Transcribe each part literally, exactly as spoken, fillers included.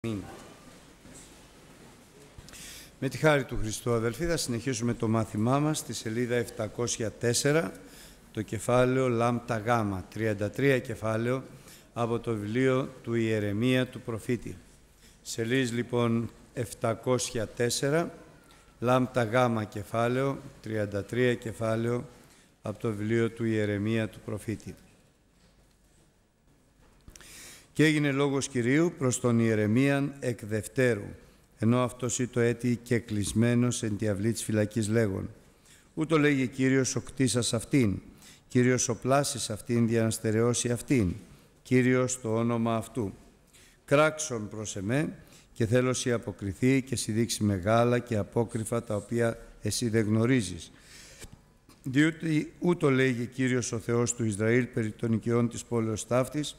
Αμήν. Με τη χάρη του Χριστού, αδελφοί, θα συνεχίσουμε το μάθημά μας στη σελίδα επτακόσια τέσσερα, το κεφάλαιο Λάμτα Γάμα, τριάντα τρία κεφάλαιο από το βιβλίο του Ιερεμία του προφήτη. Σελίδες λοιπόν επτακόσια τέσσερα, Λάμτα Γάμα κεφάλαιο, τριάντα τρία κεφάλαιο από το βιβλίο του Ιερεμία του προφήτη. Και έγινε λόγος Κυρίου προς τον Ιερεμίαν εκ δευτέρου, ενώ αυτός ήτο έτη και κλεισμένος εν τη αυλή της φυλακής λέγον. Ούτω λέγει Κύριος ο κτίσας αυτήν, Κύριος ο πλάσης αυτήν δια να στερεώσει αυτήν, Κύριος το όνομα αυτού. Κράξον προς εμέ και θέλω σοι αποκριθεί και σοι δείξει μεγάλα και απόκριφα τα οποία εσύ δεν γνωρίζεις. Διότι ούτω λέγει Κύριος ο Θεός του Ισραήλ περί των οικειών της πόλεως ταύτης,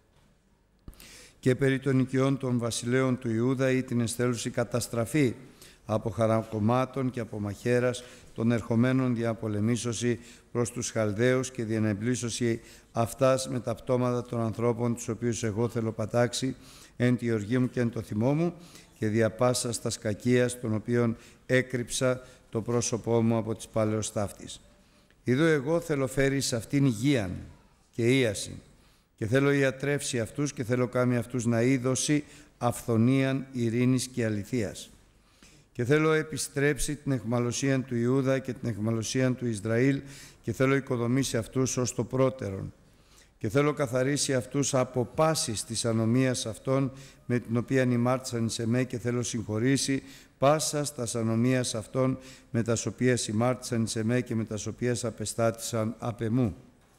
και περί των οικειών των βασιλέων του Ιούδα ή την εστέλουση καταστραφή από χαρακομμάτων και από μαχαίρας των ερχομένων δια πολεμήσωση προς τους Χαλδαίους και δια να εμπλήσωση αυτάς με τα πτώματα των ανθρώπων τους οποίους εγώ θέλω πατάξει εν τη οργή μου και εν το θυμό μου και δια πάσα στα σκακίας των οποίων έκρυψα το πρόσωπό μου από της πάλεως ταύτης. Ιδού εγώ θέλω φέρει σε αυτήν υγείαν και ίαση, και θέλω ιατρεύσει αυτούς και θέλω κάνει αυτούς να είδωση αυθονίαν, ειρήνης και αληθείας. Και θέλω επιστρέψει την αιχμαλωσία του Ιούδα και την αιχμαλωσία του Ισραήλ και θέλω οικοδομήσει αυτούς ως το πρώτερον. Και θέλω καθαρίσει αυτούς από πάσης της ανομίας αυτών με την οποία ημάρτησαν σε με και θέλω συγχωρήσει πάσα στα ανομίας αυτών με τας οποίες ημάρτησαν σε με και με τας οποίες απεστάτησαν απ' εμού.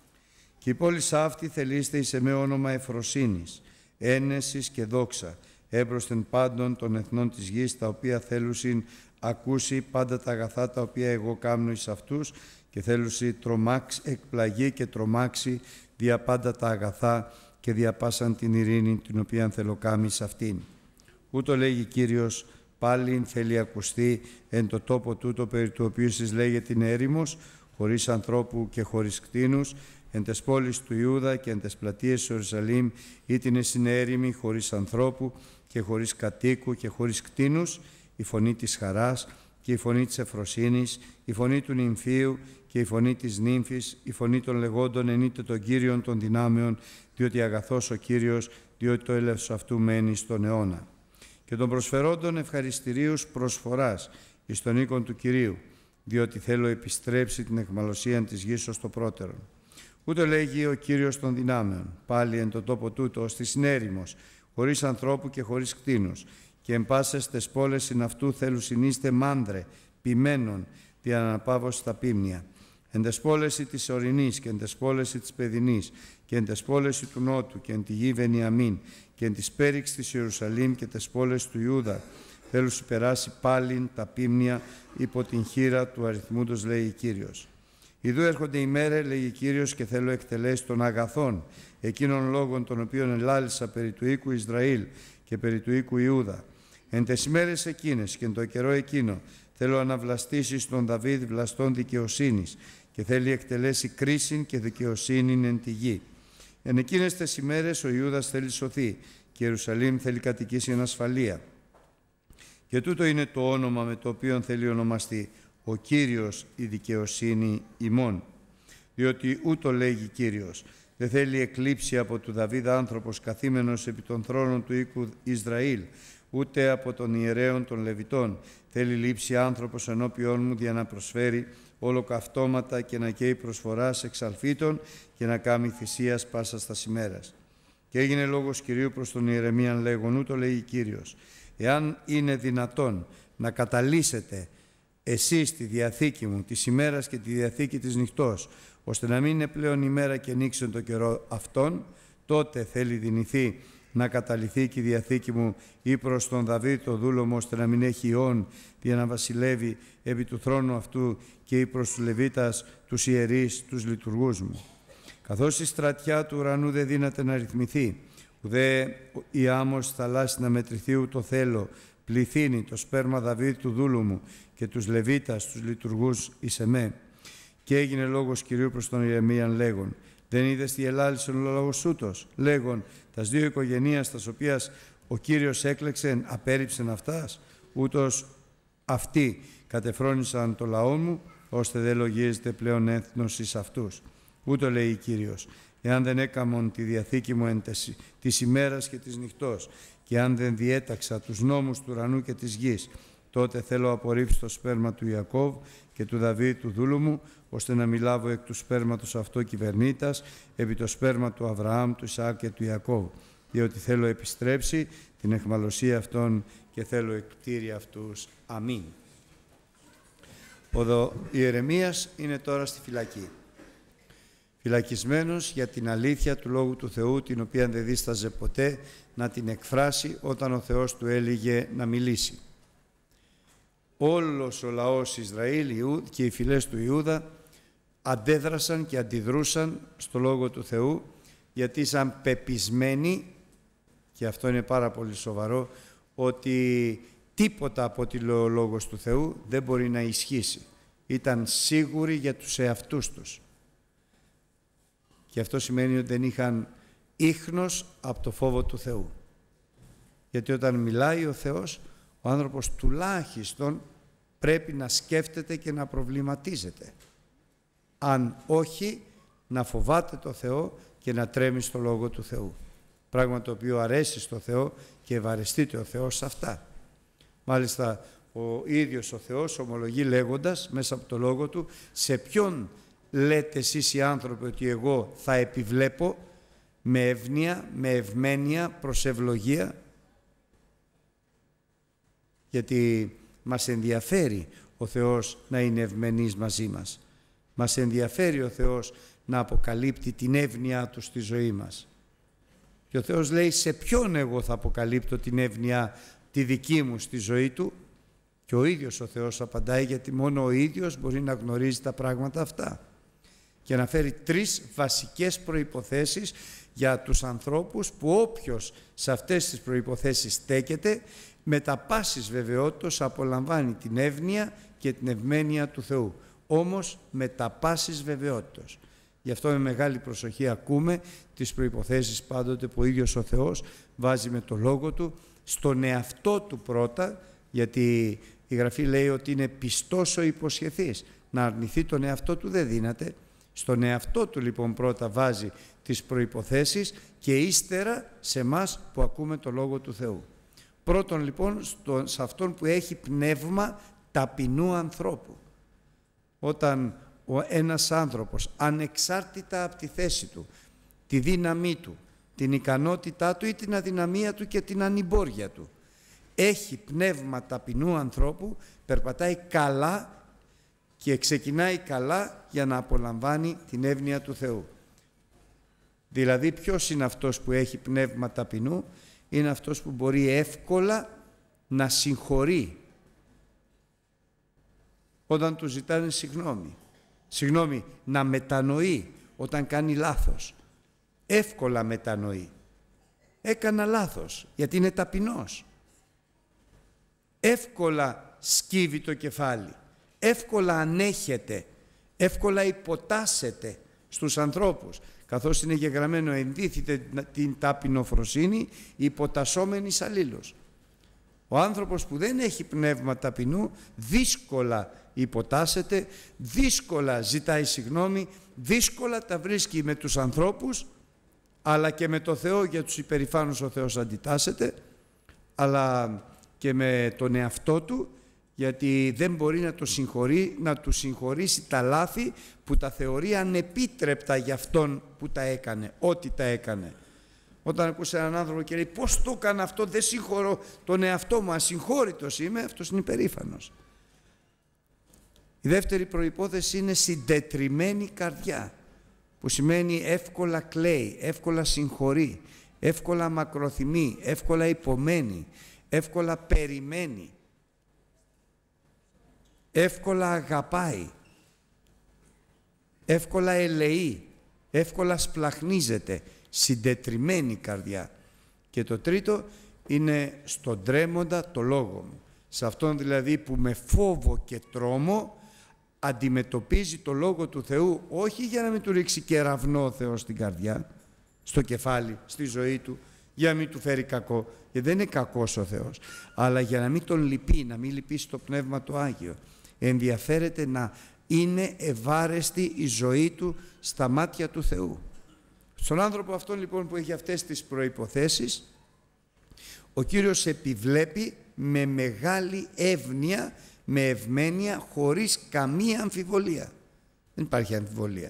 Και η πόλη αυτή θελείστε εις εμέ όνομα ευφροσύνης, ένεσης και δόξα, έμπροσθεν πάντων των εθνών της γης, τα οποία θέλουσιν ακούσει πάντα τα αγαθά τα οποία εγώ κάμνω εις αυτούς και θέλουσι τρομάξει, εκπλαγεί και τρομάξει δια πάντα τα αγαθά και δια πάσαν την ειρήνη την οποία θέλω κάμει εις αυτήν. Ούτω λέγει Κύριος, πάλιν θέλει ακουστεί εν το τόπο τούτο περί του οποίου εσείς λέγεται είναι έρημος, χωρίς ανθρώπου και χωρίς κτήνους, εν τες πόλεις του Ιούδα και εν τες πλατείες του Ιερουσαλήμ, ήτινε συνέρημοι χωρίς ανθρώπου και χωρίς κατοίκου και χωρίς κτήνους, η φωνή της χαράς και η φωνή της ευφροσύνης, η φωνή του νυμφίου και η φωνή της νύμφης, η φωνή των λεγόντων ενείται των Κύριων των δυνάμεων, διότι αγαθός ο Κύριος, διότι το έλεος αυτού μένει στον αιώνα. Και των προσφερόντων ευχαριστηρίους προσφοράς εις τον οίκον του Κυρίου, διότι θέλω επιστρέψει την αιχμαλωσία της γης ως το πρώτερον. Ούτω λέγει ο Κύριος των δυνάμεων, πάλι εν το τόπο τούτο, ως της νέρημος, χωρίς ανθρώπου και χωρίς κτήνους, και εν πάσες τες πόλες συν αυτού θέλουν συνείστε μάνδρε, ποιμένων, δια να αναπαύωση τα πίμνια. Εν τες πόλες της ορεινής και εν τες πόλες της παιδινής, και εν τες πόλες του νότου, και εν τη γη Βενιαμίν, και εν της πέριξ της Ιερουσαλήμ και τες πόλες του Ιούδα, θέλουν περάσει πάλιν τα πίμνια υπό την χείρα του αριθμούντος, λέει Κύριος. Ιδού έρχονται οι μέρε, λέγει Κύριος, και θέλω εκτελέσει των αγαθών, εκείνων λόγων των οποίων ελάλησα περί του οίκου Ισραήλ και περί του οίκου Ιούδα. Εν τες ημέρες εκείνες και εν το καιρό εκείνο θέλω αναβλαστήσει στον Δαβίδ βλαστών δικαιοσύνης και θέλει εκτελέσει κρίσιν και δικαιοσύνην εν τη γη. Εν εκείνες τες ημέρες ο Ιούδας θέλει σωθεί και η Ιερουσαλήμ θέλει κατοικήσει εν ασφαλεία. Και τούτο είναι το όνομα με το οποίο θέλει ονομαστεί ο Κύριος η δικαιοσύνη ημών. Διότι ούτω λέγει Κύριος, δεν θέλει εκλείψει από του Δαβίδ άνθρωπος καθήμενος επί των θρόνων του οίκου Ισραήλ, ούτε από των ιερέων των Λεβιτών. Θέλει λείψει άνθρωπος ενώπιόν μου για να προσφέρει ολοκαυτώματα και να καίει προσφοράς εξαλφίτων και να κάνει θυσίας πάσα στα ημέρας. Και έγινε λόγος Κυρίου προς τον Ιερεμίαν λέγον, ούτω λέγει Κύριος, εάν είναι δυνατόν να καταλύσετε εσείς τη Διαθήκη μου, της ημέρας και τη Διαθήκη της νυχτός, ώστε να μην είναι πλέον ημέρα και νύξεων το καιρό αυτόν, τότε θέλει δυνηθεί να καταλυθεί και η Διαθήκη μου ή προς τον Δαβίδ το δούλο μου, ώστε να μην έχει ιών για να βασιλεύει επί του θρόνου αυτού και ή προς τους Λεβίτας, τους ιερείς, τους λειτουργούς μου. Καθώς η στρατιά του ουρανού δεν δύναται να ρυθμιθεί, ουδέ η άμμος θαλάσσης να μετρηθεί ούτω θέλω, πληθύνει το σπέρμα Δαβίδ του δούλου μου και τους Λεβίτας, τους λειτουργούς εις εμέ. Και έγινε λόγος Κυρίου προς τον Ιερεμίαν λέγον, δεν είδες τι ελάλησον ο λόγος ούτως, λέγον, τας δύο οικογενείας τας οποίας Ο Κύριος έκλεξεν, απέρριψεν αυτάς, ούτως αυτοί κατεφρόνησαν το λαό μου, ώστε δεν λογίζεται πλέον έθνος εις αυτούς. Ούτω λέει Κύριος, εάν δεν έκαμον τη διαθήκη μου εν της ημέρας και της νυχτός, και αν δεν διέταξα τους νόμους του ουρανού και της γης, τότε θέλω απορρίψω το σπέρμα του Ιακώβ και του Δαβίδ του δούλου μου, ώστε να μιλάβω εκ του σπέρματος αυτό κυβερνήτας, επί το σπέρμα του Αβραάμ, του Ισαάκ και του Ιακώβ, διότι θέλω επιστρέψει την εχμαλωσία αυτών και θέλω εκπτήρει αυτούς. Αμήν. Ο Ιερεμίας είναι τώρα στη φυλακή. Φυλακισμένος για την αλήθεια του Λόγου του Θεού, την οποία δεν δίσταζε ποτέ να την εκφράσει όταν ο Θεός του έλεγε να μιλήσει. Όλος ο λαός Ισραήλ και οι φυλές του Ιούδα αντέδρασαν και αντιδρούσαν στο Λόγο του Θεού, γιατί ήσαν πεπισμένοι, και αυτό είναι πάρα πολύ σοβαρό, ότι τίποτα από ό,τι λέει ο Λόγος του Θεού δεν μπορεί να ισχύσει. Ήταν σίγουροι για τους εαυτούς τους. Και αυτό σημαίνει ότι δεν είχαν ίχνος από το φόβο του Θεού. Γιατί όταν μιλάει ο Θεός, ο άνθρωπος τουλάχιστον πρέπει να σκέφτεται και να προβληματίζεται. Αν όχι, να φοβάται το Θεό και να τρέμει στο Λόγο του Θεού. Πράγμα το οποίο αρέσει στο Θεό και ευαρεστείται ο Θεός σε αυτά. Μάλιστα, ο ίδιος ο Θεός ομολογεί λέγοντας μέσα από το Λόγο Του, σε ποιον λέτε εσείς οι άνθρωποι ότι εγώ θα επιβλέπω με ευνοία, με ευμένεια, προς ευλογία? Γιατί μας ενδιαφέρει ο Θεός να είναι ευμενής μαζί μας. Μας ενδιαφέρει ο Θεός να αποκαλύπτει την εύνοιά Του στη ζωή μας. Και ο Θεός λέει, σε ποιον εγώ θα αποκαλύπτω την εύνοιά τη δική μου στη ζωή του? Και ο ίδιος ο Θεός απαντάει, γιατί μόνο ο ίδιος μπορεί να γνωρίζει τα πράγματα αυτά. Και αναφέρει τρεις βασικές προϋποθέσεις για τους ανθρώπους, που όποιος σε αυτές τις προϋποθέσεις στέκεται, με τα πάσης βεβαιότητος απολαμβάνει την εύνοια και την ευμένεια του Θεού. Όμως με τα πάσης βεβαιότητος. Γι' αυτό με μεγάλη προσοχή ακούμε τις προϋποθέσεις πάντοτε που ο ίδιος ο Θεός βάζει με το Λόγο Του στον εαυτό Του πρώτα, γιατί η Γραφή λέει ότι είναι πιστός ο υποσχεθής. Να αρνηθεί τον εαυτό Του δεν δύναται. Στον εαυτό Του λοιπόν πρώτα βάζει τις προϋποθέσεις και ύστερα σε μας που ακούμε το Λόγο του Θεού. Πρώτον λοιπόν στο, σε αυτόν που έχει πνεύμα ταπεινού ανθρώπου. Όταν ο ένας άνθρωπος ανεξάρτητα από τη θέση του, τη δύναμή του, την ικανότητά του ή την αδυναμία του και την ανημπόρια του, έχει πνεύμα ταπεινού ανθρώπου, περπατάει καλά και ξεκινάει καλά για να απολαμβάνει την εύνοια του Θεού. Δηλαδή ποιος είναι αυτός που έχει πνεύμα ταπεινού? Είναι αυτός που μπορεί εύκολα να συγχωρεί όταν του ζητάνε συγγνώμη. Συγγνώμη, να μετανοεί όταν κάνει λάθος. Εύκολα μετανοεί. Έκανα λάθος, γιατί είναι ταπεινός. Εύκολα σκύβει το κεφάλι. Εύκολα ανέχεται. Εύκολα υποτάσσεται στους ανθρώπους. Καθώς είναι γεγραμμένο, ενδύθητε την ταπεινοφροσύνη υποτασσόμενης αλλήλους. Ο άνθρωπος που δεν έχει πνεύμα ταπεινού δύσκολα υποτάσσεται, δύσκολα ζητάει συγγνώμη, δύσκολα τα βρίσκει με τους ανθρώπους, αλλά και με το Θεό. Για τους υπερηφάνους ο Θεός αντιτάσσεται, αλλά και με τον εαυτό του, γιατί δεν μπορεί να, το συγχωρεί, να του συγχωρήσει τα λάθη που τα θεωρεί ανεπίτρεπτα για αυτόν που τα έκανε, ό,τι τα έκανε. Όταν ακούσε έναν άνθρωπο και λέει πώς το έκανα αυτό, δεν συγχωρώ τον εαυτό μου, ασυγχώρητος είμαι, αυτός είναι υπερήφανος. Η δεύτερη προϋπόθεση είναι συντετριμμένη καρδιά, που σημαίνει εύκολα κλαίει, εύκολα συγχωρεί, εύκολα μακροθυμεί, εύκολα υπομένει, εύκολα περιμένει, εύκολα αγαπάει, εύκολα ελεεί, εύκολα σπλαχνίζεται, συντετριμμένη καρδιά. Και το τρίτο είναι στον τρέμοντα το λόγο μου. Σε αυτόν δηλαδή που με φόβο και τρόμο αντιμετωπίζει το Λόγο του Θεού, όχι για να μην του ρίξει κεραυνό ο Θεός στην καρδιά, στο κεφάλι, στη ζωή του, για να μην του φέρει κακό, γιατί δεν είναι κακός ο Θεός, αλλά για να μην τον λυπεί, να μην λυπήσει το Πνεύμα το Άγιο. Ενδιαφέρεται να είναι ευάρεστη η ζωή του στα μάτια του Θεού. Στον άνθρωπο αυτόν λοιπόν που έχει αυτές τις προϋποθέσεις, ο Κύριος επιβλέπει με μεγάλη εύνοια, με ευμένεια, χωρίς καμία αμφιβολία. Δεν υπάρχει αμφιβολία.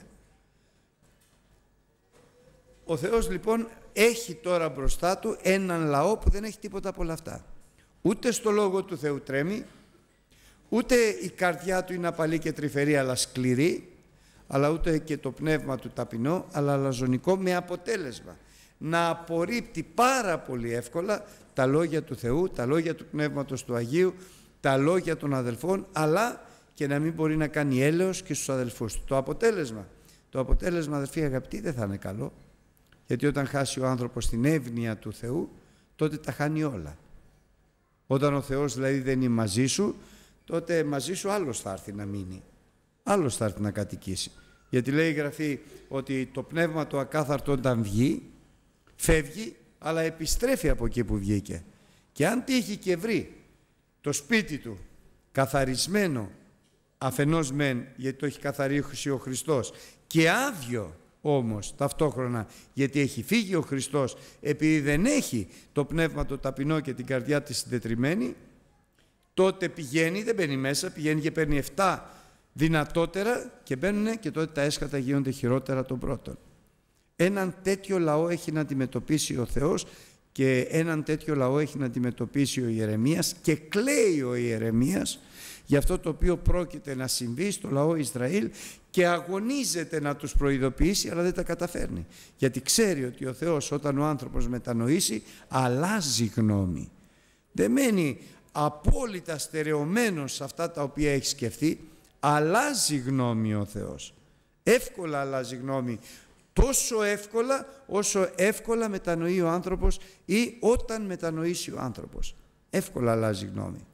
Ο Θεός λοιπόν έχει τώρα μπροστά του έναν λαό που δεν έχει τίποτα από όλα αυτά. Ούτε στο Λόγο του Θεού τρέμει, ούτε η καρδιά του είναι απαλή και τρυφερή αλλά σκληρή, αλλά ούτε και το πνεύμα του ταπεινό, αλλά αλαζονικό, με αποτέλεσμα να απορρίπτει πάρα πολύ εύκολα τα λόγια του Θεού, τα λόγια του Πνεύματος του Αγίου, τα λόγια των αδελφών, αλλά και να μην μπορεί να κάνει έλεος και στους αδελφούς του. Το αποτέλεσμα, το αποτέλεσμα, αδελφοί αγαπητοί, δεν θα είναι καλό, γιατί όταν χάσει ο άνθρωπος την εύνοια του Θεού, τότε τα χάνει όλα. Όταν ο Θεός δηλαδή δεν είναι μαζί σου, τότε μαζί σου άλλος θα έρθει να μείνει, άλλος θα έρθει να κατοικήσει. Γιατί λέει η Γραφή ότι το πνεύμα το ακάθαρτο όταν βγει, φεύγει, αλλά επιστρέφει από εκεί που βγήκε. Και αν τύχει και βρει το σπίτι του καθαρισμένο, αφενός μεν γιατί το έχει καθαρίσει ο Χριστός, και άδειο όμως ταυτόχρονα γιατί έχει φύγει ο Χριστός, επειδή δεν έχει το πνεύμα το ταπεινό και την καρδιά της συντετριμμένη, τότε πηγαίνει, δεν μπαίνει μέσα, πηγαίνει και παίρνει εφτά δυνατότερα και μπαίνουν και τότε τα έσχατα γίνονται χειρότερα των πρώτων. Έναν τέτοιο λαό έχει να αντιμετωπίσει ο Θεός και έναν τέτοιο λαό έχει να αντιμετωπίσει ο Ιερεμίας, και κλαίει ο Ιερεμίας για αυτό το οποίο πρόκειται να συμβεί στο λαό Ισραήλ και αγωνίζεται να τους προειδοποιήσει, αλλά δεν τα καταφέρνει. Γιατί ξέρει ότι ο Θεός όταν ο άνθρωπος μετανοήσει αλλάζει γνώμη. Δεν μένει απόλυτα στερεωμένος σε αυτά τα οποία έχει σκεφτεί, αλλάζει γνώμη ο Θεός. Εύκολα αλλάζει γνώμη. Τόσο εύκολα όσο εύκολα μετανοεί ο άνθρωπος ή όταν μετανοήσει ο άνθρωπος. Εύκολα αλλάζει γνώμη.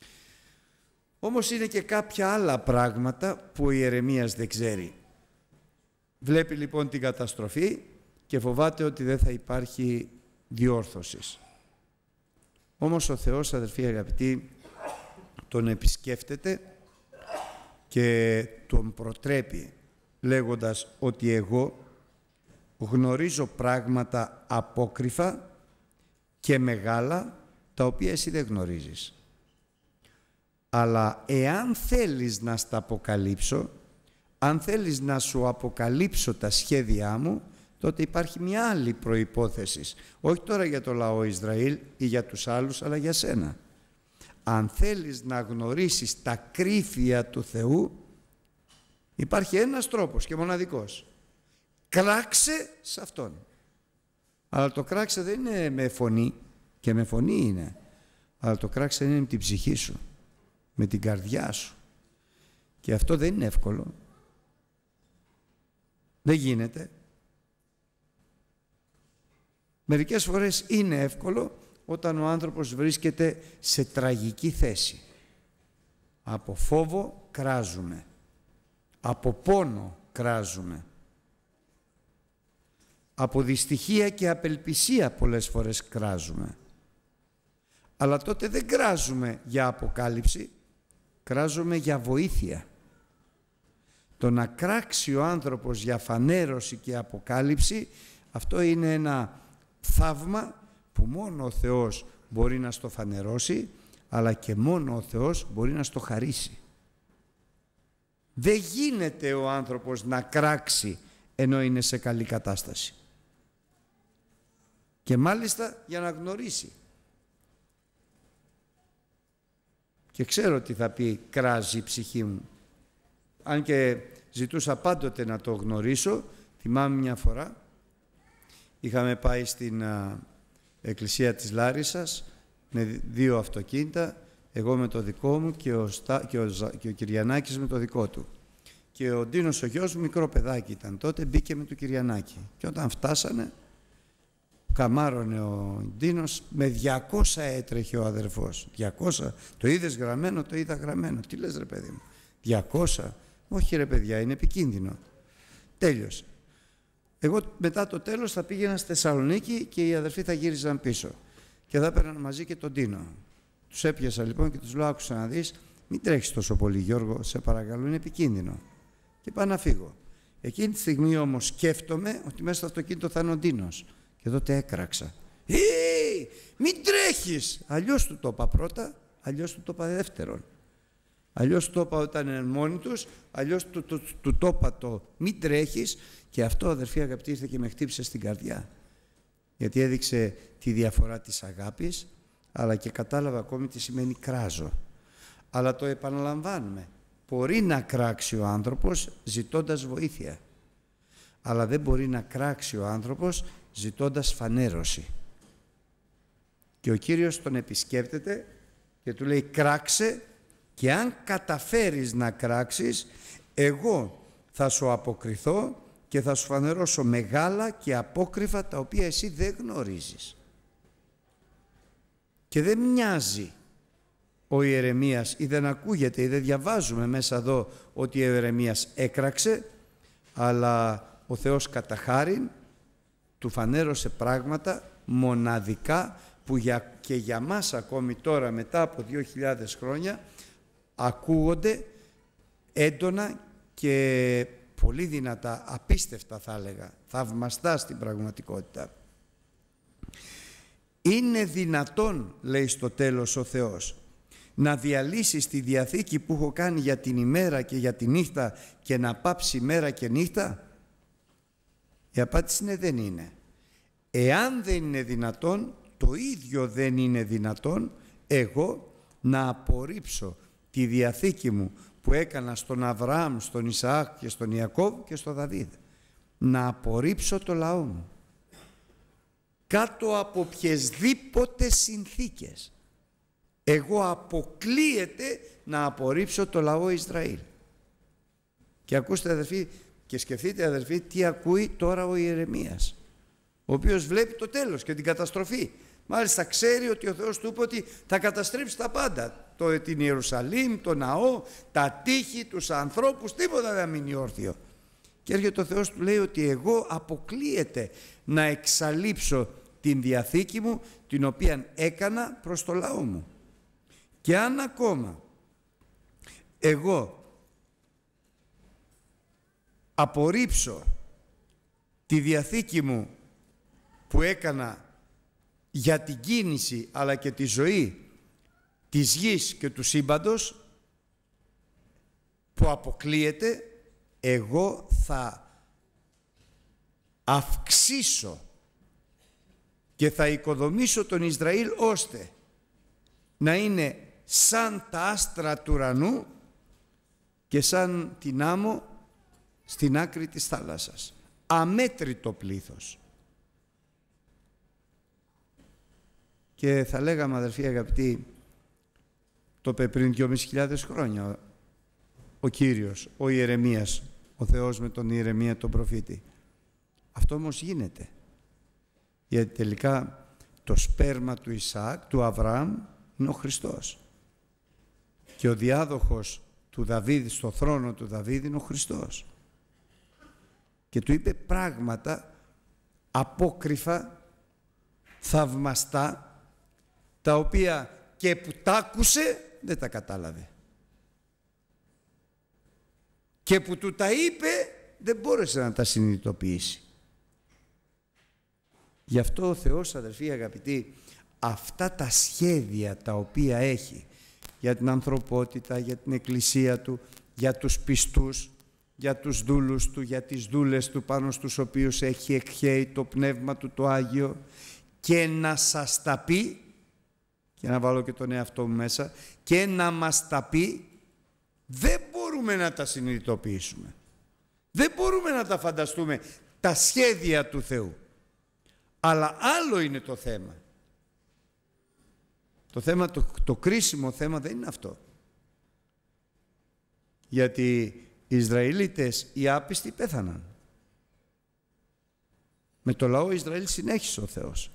Όμως είναι και κάποια άλλα πράγματα που ο Ιερεμίας δεν ξέρει. Βλέπει λοιπόν την καταστροφή και φοβάται ότι δεν θα υπάρχει διόρθωσης. Όμως ο Θεός, αδελφοί αγαπητοί, τον επισκέφτεται και τον προτρέπει λέγοντας ότι εγώ γνωρίζω πράγματα απόκρυφα και μεγάλα τα οποία εσύ δεν γνωρίζεις. Αλλά εάν θέλεις να στα αποκαλύψω, αν θέλεις να σου αποκαλύψω τα σχέδιά μου, τότε υπάρχει μια άλλη προϋπόθεση. Όχι τώρα για το λαό Ισραήλ ή για τους άλλους, αλλά για σένα. Αν θέλεις να γνωρίσεις τα κρύφια του Θεού, υπάρχει ένας τρόπος και μοναδικός. Κράξε σε Αυτόν. Αλλά το κράξε δεν είναι με φωνή, και με φωνή είναι, αλλά το κράξε είναι με την ψυχή σου, με την καρδιά σου. Και αυτό δεν είναι εύκολο. Δεν γίνεται. Μερικές φορές είναι εύκολο όταν ο άνθρωπος βρίσκεται σε τραγική θέση. Από φόβο κράζουμε. Από πόνο κράζουμε. Από δυστυχία και απελπισία πολλές φορές κράζουμε. Αλλά τότε δεν κράζουμε για αποκάλυψη, κράζουμε για βοήθεια. Το να κράξει ο άνθρωπος για φανέρωση και αποκάλυψη, αυτό είναι ένα θαύμα που μόνο ο Θεός μπορεί να στο φανερώσει, αλλά και μόνο ο Θεός μπορεί να στο χαρίσει. Δεν γίνεται ο άνθρωπος να κράξει ενώ είναι σε καλή κατάσταση. Και μάλιστα για να γνωρίσει. Και ξέρω τι θα πει κράζει η ψυχή μου. Αν και ζητούσα πάντοτε να το γνωρίσω, θυμάμαι μια φορά, είχαμε πάει στην α, εκκλησία της Λάρισσας με δύο αυτοκίνητα, εγώ με το δικό μου και ο, Στα, και ο, και ο Κυριανάκης με το δικό του. Και ο Ντίνος ο γιος μου, μικρό παιδάκι ήταν τότε, μπήκε με το Κυριανάκη. Και όταν φτάσανε, καμάρωνε ο Ντίνος, με διακόσια έτρεχε ο αδερφός. διακόσια, το είδες γραμμένο, το είδα γραμμένο. Τι λες ρε παιδί μου, διακόσια, όχι ρε παιδιά, είναι επικίνδυνο. Τέλειωσε. Εγώ μετά το τέλος θα πήγαινα στη Θεσσαλονίκη και οι αδερφοί θα γύριζαν πίσω. Και θα έπαιρναν μαζί και τον Τίνο. Τους έπιασα λοιπόν και τους λέω: άκουσα να δεις, μην τρέχεις τόσο πολύ Γιώργο, σε παρακαλώ, είναι επικίνδυνο. Και πάω να φύγω. Εκείνη τη στιγμή όμως σκέφτομαι ότι μέσα στο αυτοκίνητο θα είναι ο Τίνος. Και τότε έκραξα. Ε, μην τρέχεις! Αλλιώς του το είπα πρώτα, αλλιώς του το είπα δεύτερον. Αλλιώς το είπα όταν είναι μόνοι τους, αλλιώς του το, το, το, το είπα το μην τρέχεις, και αυτό, αδερφοί αγαπητοί, ήρθε και με χτύπησε στην καρδιά. Γιατί έδειξε τη διαφορά της αγάπης, αλλά και κατάλαβα ακόμη τι σημαίνει κράζω. Αλλά το επαναλαμβάνουμε. Μπορεί να κράξει ο άνθρωπος ζητώντας βοήθεια, αλλά δεν μπορεί να κράξει ο άνθρωπος ζητώντας φανέρωση. Και ο Κύριος τον επισκέπτεται και του λέει: κράξε, και αν καταφέρεις να κράξεις, εγώ θα σου αποκριθώ και θα σου φανερώσω μεγάλα και απόκρυφα τα οποία εσύ δεν γνωρίζεις. Και δεν μοιάζει ο Ιερεμίας, ή δεν ακούγεται ή δεν διαβάζουμε μέσα εδώ ότι ο Ιερεμίας έκραξε, αλλά ο Θεός κατά χάριν του φανέρωσε πράγματα μοναδικά που για, και για μας ακόμη τώρα μετά από δύο χιλιάδες χρόνια ακούγονται έντονα και πολύ δυνατά, απίστευτα θα έλεγα, θαυμαστά στην πραγματικότητα. Είναι δυνατόν, λέει στο τέλος ο Θεός, να διαλύσεις τη Διαθήκη που έχω κάνει για την ημέρα και για τη νύχτα και να πάψει ημέρα και νύχτα? Η απάντηση είναι δεν είναι. Εάν δεν είναι δυνατόν, το ίδιο δεν είναι δυνατόν εγώ να απορρίψω τη Διαθήκη μου που έκανα στον Αβραάμ, στον Ισαάκ και στον Ιακώβ και στον Δαβίδ. Να απορρίψω το λαό μου κάτω από οποιασδήποτε συνθήκες. Εγώ αποκλείεται να απορρίψω το λαό Ισραήλ. Και ακούστε αδερφοί, και σκεφτείτε αδερφοί, τι ακούει τώρα ο Ιερεμίας, ο οποίος βλέπει το τέλος και την καταστροφή. Μάλιστα ξέρει ότι ο Θεός του είπε ότι θα καταστρέψει τα πάντα. Το, την Ιερουσαλήμ, το ναό, τα τείχη, τους ανθρώπους, τίποτα δεν μείνει όρθιο. Και έρχεται ο Θεός, του λέει ότι εγώ αποκλείεται να εξαλείψω την Διαθήκη μου, την οποία έκανα προς το λαό μου. Και αν ακόμα εγώ απορρίψω τη Διαθήκη μου που έκανα για την κίνηση αλλά και τη ζωή της γης και του σύμπαντος, που αποκλείεται, εγώ θα αυξήσω και θα οικοδομήσω τον Ισραήλ ώστε να είναι σαν τα άστρα του ουρανού και σαν την άμμο στην άκρη της θάλασσας. Αμέτρητο πλήθος. Και θα λέγαμε αδερφοί αγαπητοί, το είπε πριν δυόμισι χιλιάδες χρόνια ο Κύριος, ο Ιερεμίας, ο Θεός με τον Ιερεμία τον προφήτη. Αυτό όμως γίνεται. Γιατί τελικά το σπέρμα του Ισαάκ, του Αβραάμ, είναι ο Χριστός. Και ο διάδοχος του Δαβίδ στο θρόνο του Δαβίδ είναι ο Χριστός. Και του είπε πράγματα απόκρυφα, θαυμαστά, τα οποία και που τα άκουσε δεν τα κατάλαβε. Και που του τα είπε δεν μπόρεσε να τα συνειδητοποιήσει. Γι' αυτό ο Θεός, αδερφοί αγαπητοί, αυτά τα σχέδια τα οποία έχει για την ανθρωπότητα, για την Εκκλησία Του, για τους πιστούς, για τους δούλους Του, για τις δούλες Του πάνω στους οποίους έχει εκχέει το Πνεύμα Του το Άγιο, και να σας τα πει, και να βάλω και τον εαυτό μου μέσα, και να μας τα πει, δεν μπορούμε να τα συνειδητοποιήσουμε. Δεν μπορούμε να τα φανταστούμε τα σχέδια του Θεού. Αλλά άλλο είναι το θέμα. Το θέμα, το, το κρίσιμο θέμα δεν είναι αυτό. Γιατί οι Ισραηλίτες, οι άπιστοι, πέθαναν. Με το λαό Ισραήλ συνέχισε ο Θεός.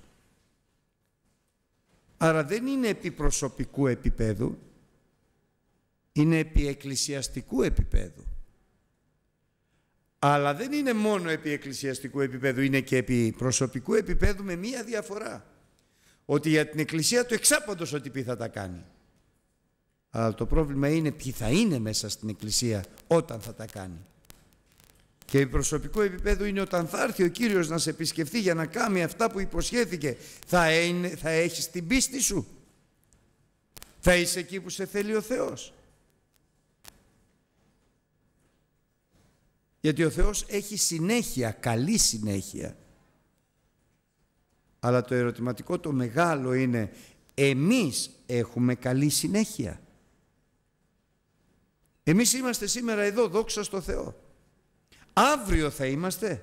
Άρα δεν είναι επί προσωπικού επίπεδου, είναι επί εκκλησιαστικού επίπεδου. Αλλά δεν είναι μόνο επί εκκλησιαστικού επίπεδου, είναι και επί προσωπικού επίπεδου με μία διαφορά. Ότι για την Εκκλησία του εξάπαντος ότι πει θα τα κάνει. Αλλά το πρόβλημα είναι ποιοι θα είναι μέσα στην Εκκλησία όταν θα τα κάνει. Και επί προσωπικού επίπεδου είναι όταν θα έρθει ο Κύριος να σε επισκεφθεί για να κάνει αυτά που υποσχέθηκε. Θα, είναι, θα έχεις την πίστη σου. Θα είσαι εκεί που σε θέλει ο Θεός. Γιατί ο Θεός έχει συνέχεια, καλή συνέχεια. Αλλά το ερωτηματικό το μεγάλο είναι, εμείς έχουμε καλή συνέχεια? Εμείς είμαστε σήμερα εδώ, δόξα στο Θεό. Αύριο θα είμαστε?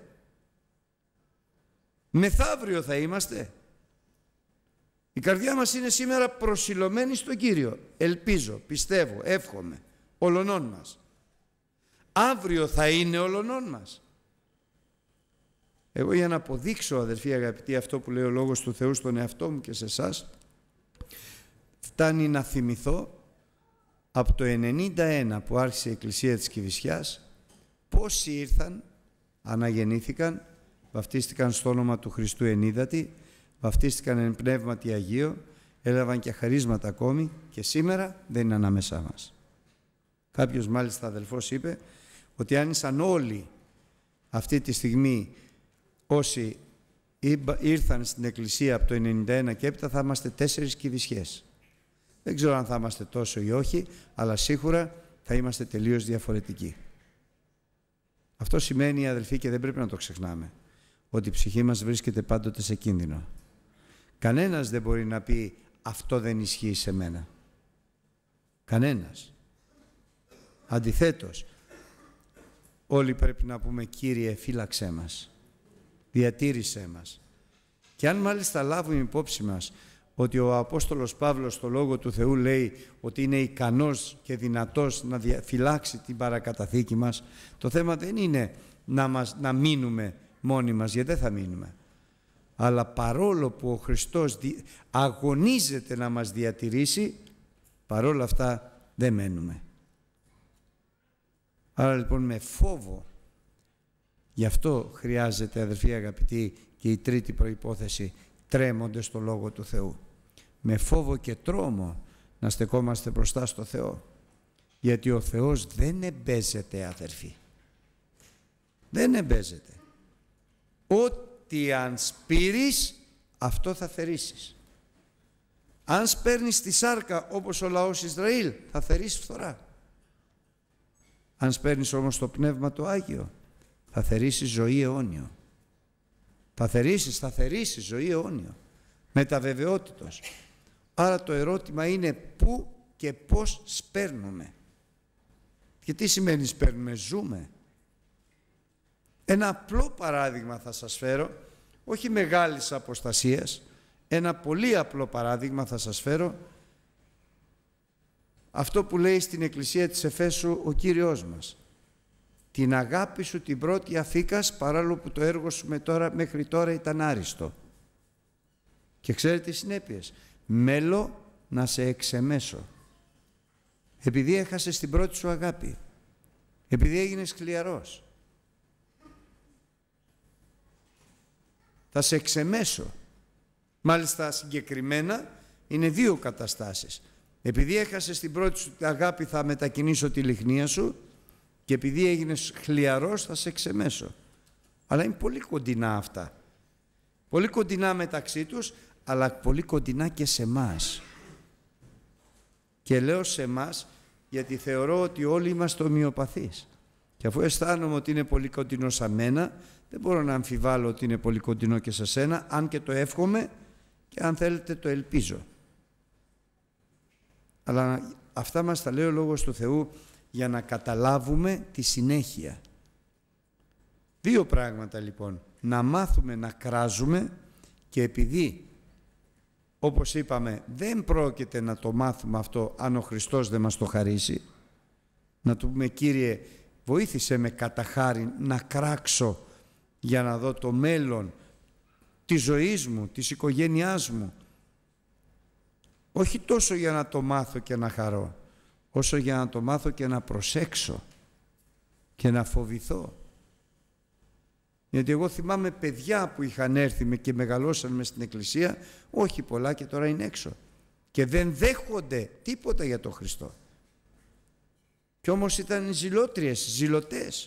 Μεθαύριο θα είμαστε? Η καρδιά μας είναι σήμερα προσιλωμένη στον Κύριο. Ελπίζω, πιστεύω, εύχομαι, ολονών μας. Αύριο θα είναι ολονών μας? Εγώ για να αποδείξω, αδελφοί αγαπητοί, αυτό που λέει ο Λόγος του Θεού στον εαυτό μου και σε εσάς, φτάνει να θυμηθώ από το ενενήντα ένα που άρχισε η Εκκλησία της Κηφισιάς, πόσοι ήρθαν, αναγεννήθηκαν, βαφτίστηκαν στο όνομα του Χριστού ενίδατοι, βαφτίστηκαν εν πνεύματι Αγίο, έλαβαν και χαρίσματα ακόμη και σήμερα δεν είναι ανάμεσά μας. Κάποιος μάλιστα αδελφός είπε ότι αν ήσαν όλοι αυτή τη στιγμή όσοι ήρθαν στην Εκκλησία από το ενενήντα ένα και έπειτα θα είμαστε τέσσερις Κηφισιές. Δεν ξέρω αν θα είμαστε τόσο ή όχι, αλλά σίγουρα θα είμαστε τελείως διαφορετικοί. Αυτό σημαίνει, αδελφοί, και δεν πρέπει να το ξεχνάμε, ότι η ψυχή μας βρίσκεται πάντοτε σε κίνδυνο. Κανένας δεν μπορεί να πει αυτό δεν ισχύει σε μένα. Κανένας. Αντιθέτως, όλοι πρέπει να πούμε Κύριε φύλαξέ μας, διατήρησέ μας. Και αν μάλιστα λάβουμε υπόψη μας ότι ο Απόστολος Παύλος στο Λόγο του Θεού λέει ότι είναι ικανός και δυνατός να φυλάξει την παρακαταθήκη μας, το θέμα δεν είναι να, μας, να μείνουμε μόνοι μας, γιατί δεν θα μείνουμε. Αλλά παρόλο που ο Χριστός αγωνίζεται να μας διατηρήσει, παρόλα αυτά δεν μένουμε. Άρα λοιπόν με φόβο, γι' αυτό χρειάζεται, αδελφοί αγαπητοί, και η τρίτη προϋπόθεση, τρέμονται στο Λόγο του Θεού. Με φόβο και τρόμο να στεκόμαστε μπροστά στο Θεό. Γιατί ο Θεός δεν εμπέζεται, αδελφοί. Δεν εμπέζεται. Ό,τι αν σπείρεις, αυτό θα θερήσεις. Αν σπέρνεις τη σάρκα όπως ο λαός Ισραήλ, θα θερήσεις φθορά. Αν σπέρνεις όμως το Πνεύμα το Άγιο, θα θερήσεις ζωή αιώνιο. Θα θερήσεις, θα θερήσεις ζωή αιώνιο. Με τα βεβαιότητος. Άρα το ερώτημα είναι πού και πώς σπέρνουμε. Και τι σημαίνει σπέρνουμε? Ζούμε. Ένα απλό παράδειγμα θα σας φέρω, όχι μεγάλης αποστασίας, ένα πολύ απλό παράδειγμα θα σας φέρω, αυτό που λέει στην Εκκλησία της Εφέσου ο Κύριος μας. Την αγάπη σου την πρώτη αφήκας, παρόλο που το έργο σου με τώρα, μέχρι τώρα ήταν άριστο. Και ξέρετε τις συνέπειες. Μέλω να σε εξεμέσω. Επειδή έχασες την πρώτη σου αγάπη. Επειδή έγινες χλιαρός. Θα σε εξεμέσω. Μάλιστα συγκεκριμένα είναι δύο καταστάσεις. Επειδή έχασες την πρώτη σου αγάπη θα μετακινήσω τη λιχνία σου και επειδή έγινες χλιαρός θα σε εξεμέσω. Αλλά είναι πολύ κοντινά αυτά. Πολύ κοντινά μεταξύ τους, αλλά πολύ κοντινά και σε μας. Και λέω σε μας γιατί θεωρώ ότι όλοι είμαστε ομοιοπαθείς. Και αφού αισθάνομαι ότι είναι πολύ κοντινό σε μένα, δεν μπορώ να αμφιβάλλω ότι είναι πολύ κοντινό και σε σένα, αν και το εύχομαι και αν θέλετε το ελπίζω. Αλλά αυτά μας τα λέει ο Λόγος του Θεού για να καταλάβουμε τη συνέχεια. Δύο πράγματα λοιπόν. Να μάθουμε να κράζουμε και επειδή, όπως είπαμε, δεν πρόκειται να το μάθουμε αυτό αν ο Χριστός δεν μας το χαρίσει, να του πούμε Κύριε βοήθησε με κατά χάριν να κράξω για να δω το μέλλον της ζωής μου, της οικογένειάς μου. Όχι τόσο για να το μάθω και να χαρώ, όσο για να το μάθω και να προσέξω και να φοβηθώ. Γιατί εγώ θυμάμαι παιδιά που είχαν έρθει και μεγαλώσαν μες στην εκκλησία, όχι πολλά και τώρα είναι έξω. Και δεν δέχονται τίποτα για τον Χριστό. Κι όμως ήταν ζηλότριες, ζηλωτές.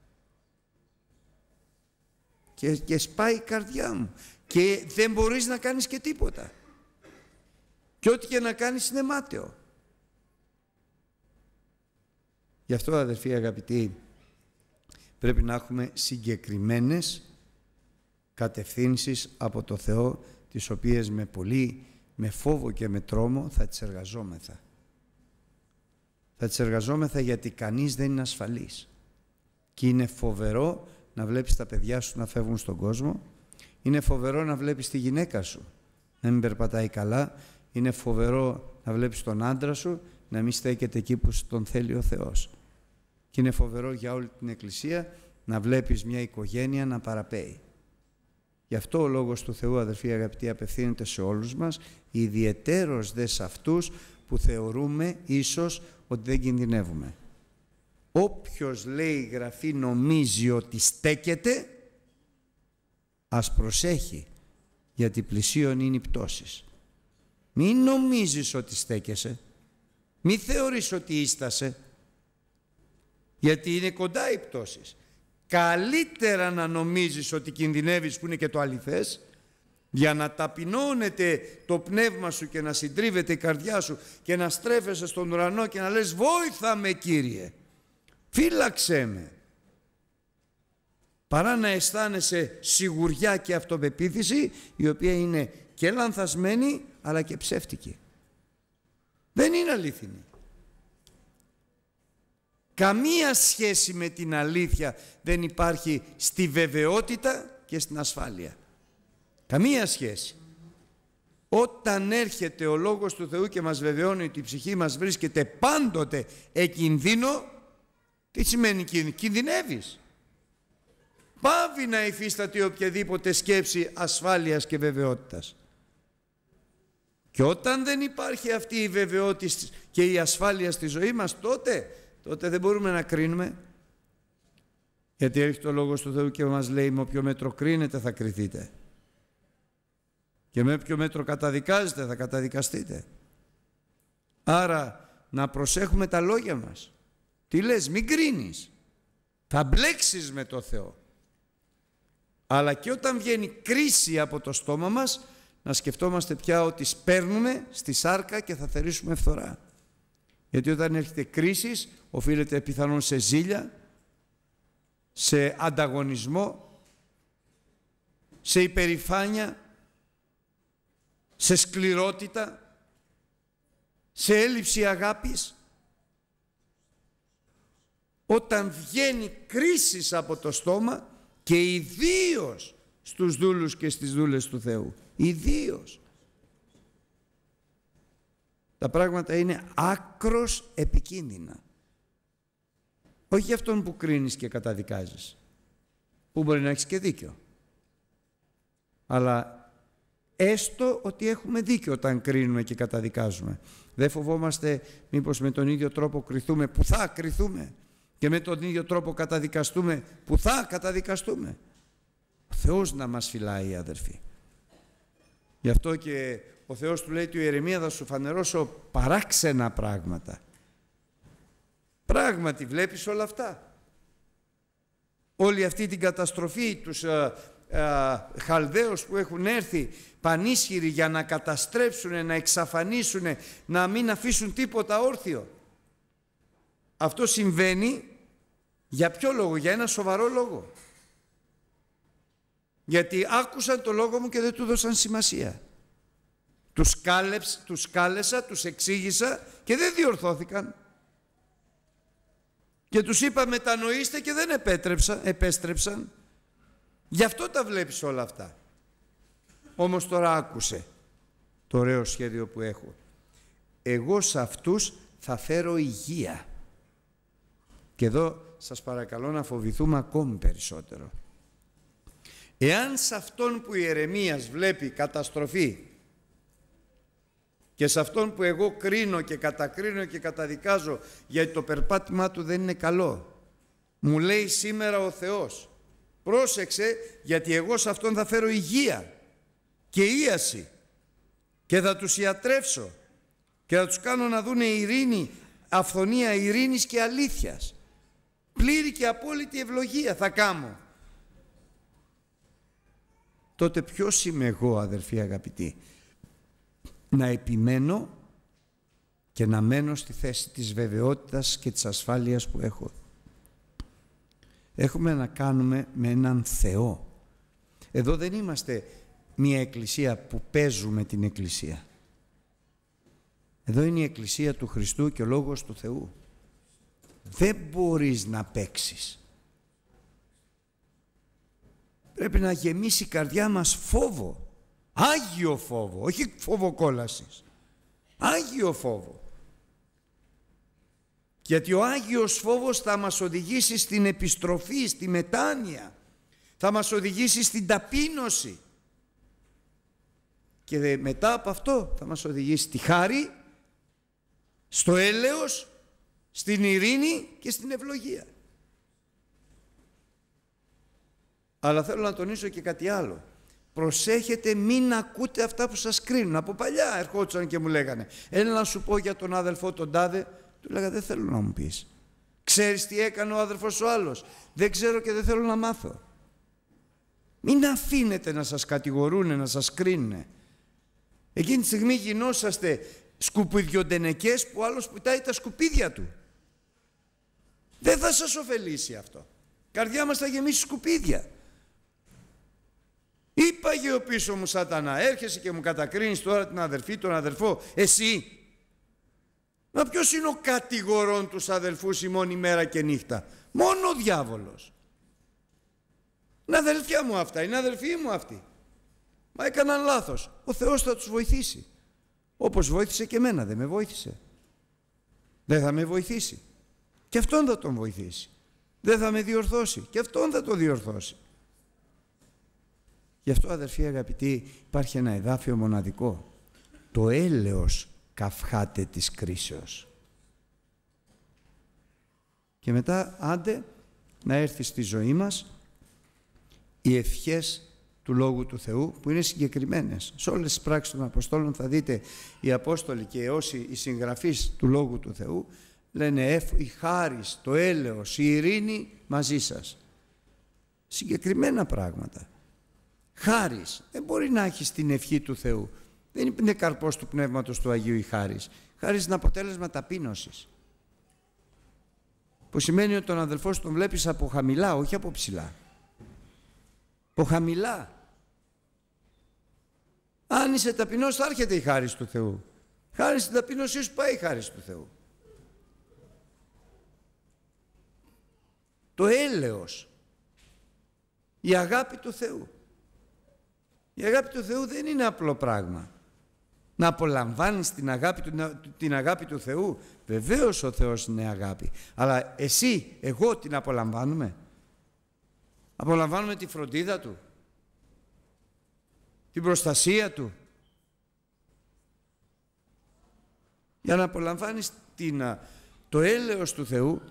Και, και σπάει η καρδιά μου. Και δεν μπορείς να κάνεις και τίποτα. Και ό,τι και να κάνεις είναι μάταιο. Γι' αυτό, αδερφοί αγαπητοί, πρέπει να έχουμε συγκεκριμένες κατευθύνσεις από το Θεό, τις οποίες με πολύ, με φόβο και με τρόμο θα τις εργαζόμεθα. Θα τις εργαζόμεθα γιατί κανείς δεν είναι ασφαλής. Και είναι φοβερό να βλέπεις τα παιδιά σου να φεύγουν στον κόσμο. Είναι φοβερό να βλέπεις τη γυναίκα σου να μην περπατάει καλά. Είναι φοβερό να βλέπεις τον άντρα σου να μην στέκεται εκεί που τον θέλει ο Θεός. Και είναι φοβερό για όλη την Εκκλησία να βλέπεις μια οικογένεια να παραπέει. Γι' αυτό ο Λόγος του Θεού, αδερφοί αγαπητοί, απευθύνεται σε όλους μας, ιδιαιτέρως δε σε αυτούς που θεωρούμε ίσως ότι δεν κινδυνεύουμε. Όποιος, λέει η Γραφή, νομίζει ότι στέκεται, ας προσέχει, γιατί πλησίον είναι οι πτώσεις. Μην νομίζεις ότι στέκεσαι, μην θεωρείς ότι ίστασε, γιατί είναι κοντά οι πτώσεις. Καλύτερα να νομίζεις ότι κινδυνεύεις, που είναι και το αληθές, για να ταπεινώνεται το πνεύμα σου και να συντρίβεται η καρδιά σου και να στρέφεσαι στον ουρανό και να λες «Βόηθα με, Κύριε, φύλαξέ με», παρά να αισθάνεσαι σιγουριά και αυτοπεποίθηση, η οποία είναι και λανθασμένη αλλά και ψεύτικη. Δεν είναι αλήθινη. Καμία σχέση με την αλήθεια δεν υπάρχει στη βεβαιότητα και στην ασφάλεια. Καμία σχέση. Όταν έρχεται ο Λόγος του Θεού και μας βεβαιώνει ότι η ψυχή μας βρίσκεται πάντοτε εκινδύνο, τι σημαίνει κινδύνο? Κινδυνεύεις. Πάβει να υφίσταται οποιαδήποτε σκέψη ασφάλειας και βεβαιότητας. Και όταν δεν υπάρχει αυτή η βεβαιότητα και η ασφάλεια στη ζωή μας, τότε, τότε δεν μπορούμε να κρίνουμε. Γιατί έρχεται ο Λόγος του Θεού και μας λέει «Με όποιο μέτρο κρίνετε θα κριθείτε. Και με όποιο μέτρο καταδικάζετε θα καταδικαστείτε». Άρα να προσέχουμε τα λόγια μας. Τι λες? Μην κρίνεις. Θα μπλέξεις με το Θεό. Αλλά και όταν βγαίνει κρίση από το στόμα μας, να σκεφτόμαστε πια ότι σπέρνουμε στη σάρκα και θα θερήσουμε φθορά. Γιατί όταν έρχεται κρίση, οφείλεται πιθανόν σε ζήλια, σε ανταγωνισμό, σε υπερηφάνεια, σε σκληρότητα, σε έλλειψη αγάπης. Όταν βγαίνει κρίση από το στόμα, και ιδίως στους δούλους και στις δούλες του Θεού, ιδίως, τα πράγματα είναι άκρος επικίνδυνα. Όχι για αυτόν που κρίνεις και καταδικάζεις, που μπορεί να έχεις και δίκιο, αλλά έστω ότι έχουμε δίκιο όταν κρίνουμε και καταδικάζουμε. Δεν φοβόμαστε μήπως με τον ίδιο τρόπο κριθούμε που θα κριθούμε και με τον ίδιο τρόπο καταδικαστούμε που θα καταδικαστούμε. Ο Θεός να μας φυλάει, αδερφοί. Γι' αυτό και ο Θεός του λέει του Ιερεμία, θα σου φανερώσω παράξενα πράγματα. Πράγματι βλέπεις όλα αυτά. Όλη αυτή την καταστροφή, τους α, α, Χαλδαίους που έχουν έρθει πανίσχυροι για να καταστρέψουν, να εξαφανίσουν, να μην αφήσουν τίποτα όρθιο. Αυτό συμβαίνει για ποιο λόγο? Για ένα σοβαρό λόγο. Γιατί άκουσαν το λόγο μου και δεν του δώσαν σημασία. Τους, κάλεψ, τους κάλεσα, τους εξήγησα και δεν διορθώθηκαν. Και τους είπα μετανοήστε και δεν επέτρεψαν, επέστρεψαν. Γι' αυτό τα βλέπεις όλα αυτά. Όμως τώρα άκουσε το ωραίο σχέδιο που έχω. Εγώ σε αυτούς θα φέρω υγεία. Και εδώ σας παρακαλώ να φοβηθούμε ακόμη περισσότερο. Εάν σε αυτόν που Ιερεμίας βλέπει καταστροφή και σε αυτόν που εγώ κρίνω και κατακρίνω και καταδικάζω γιατί το περπάτημά του δεν είναι καλό, μου λέει σήμερα ο Θεός Πρόσεξε, γιατί εγώ σε αυτόν θα φέρω υγεία και ίαση και θα τους ιατρεύσω και θα τους κάνω να δούνε ειρήνη, αυθονία ειρήνης και αλήθειας. Πλήρη και απόλυτη ευλογία θα κάνω. Τότε ποιος είμαι εγώ, αδερφοί αγαπητοί? Να επιμένω και να μένω στη θέση της βεβαιότητας και της ασφάλειας που έχω. Έχουμε να κάνουμε με έναν Θεό. Εδώ δεν είμαστε μια εκκλησία που παίζουμε την εκκλησία. Εδώ είναι η εκκλησία του Χριστού και ο Λόγος του Θεού. Δεν μπορείς να παίξεις. Πρέπει να γεμίσει η καρδιά μας φόβο. Άγιο φόβο, όχι φόβο κόλασης. Άγιο φόβο. Γιατί ο Άγιος φόβος θα μας οδηγήσει στην επιστροφή, στη μετάνοια. Θα μας οδηγήσει στην ταπείνωση. Και μετά από αυτό θα μας οδηγήσει στη χάρη, στο έλεος, στην ειρήνη και στην ευλογία. Αλλά θέλω να τονίσω και κάτι άλλο. Προσέχετε, μην ακούτε αυτά που σας κρίνουν. Από παλιά ερχόντουσαν και μου λέγανε, έλα να σου πω για τον αδελφό τον τάδε. Του λέγα, δεν θέλω να μου πεις. Ξέρεις τι έκανε ο αδελφός ο άλλος? Δεν ξέρω και δεν θέλω να μάθω. Μην αφήνετε να σας κατηγορούνε, να σας κρίνουνε. Εκείνη τη στιγμή γινόσαστε σκουπιδιοντενεκές που άλλος πετάει τα σκουπίδια του. Δεν θα σας ωφελήσει αυτό. Η καρδιά μας θα γεμίσει σκουπίδια. Είπαγε ο πίσω μου σατανά, έρχεσαι και μου κατακρίνεις τώρα την αδερφή, τον αδερφό, εσύ. Μα ποιος είναι ο κατηγορών τους αδελφούς ημών ημέρα και νύχτα? Μόνο ο διάβολος. Είναι αδελφιά μου αυτά, είναι αδελφοί μου αυτοί. Μα έκαναν λάθος. Ο Θεός θα τους βοηθήσει. Όπως βοήθησε και εμένα, δεν με βοήθησε? Δεν θα με βοηθήσει? Και αυτόν θα τον βοηθήσει. Δεν θα με διορθώσει? Και αυτόν θα τον διορθώσει. Γι' αυτό, αδερφοί αγαπητοί, υπάρχει ένα εδάφιο μοναδικό. Το έλεος καυχάται της κρίσεως. Και μετά άντε να έρθει στη ζωή μας οι ευχές του Λόγου του Θεού, που είναι συγκεκριμένες. Σε όλες τις πράξεις των Αποστόλων θα δείτε οι Απόστολοι και όσοι οι συγγραφείς του Λόγου του Θεού λένε η χάρις, το έλεος, η ειρήνη μαζί σας. Συγκεκριμένα πράγματα. Χάρις. Δεν μπορεί να έχεις την ευχή του Θεού. Δεν είναι καρπός του Πνεύματος του Αγίου η χάρις. Χάρις είναι αποτέλεσμα ταπείνωσης. Που σημαίνει ότι τον αδελφό σου τον βλέπεις από χαμηλά, όχι από ψηλά. Από χαμηλά. Αν είσαι ταπεινός θα έρχεται η χάρις του Θεού. Χάρη στην ταπείνωσή σου πάει η χάρις του Θεού. Το έλεος. Η αγάπη του Θεού. Η αγάπη του Θεού δεν είναι απλό πράγμα. Να απολαμβάνεις την αγάπη του, την αγάπη του Θεού. Βεβαίως ο Θεός είναι αγάπη. Αλλά εσύ, εγώ την απολαμβάνουμε. Απολαμβάνουμε τη φροντίδα Του. Την προστασία Του. Για να απολαμβάνεις την, το έλεος του Θεού,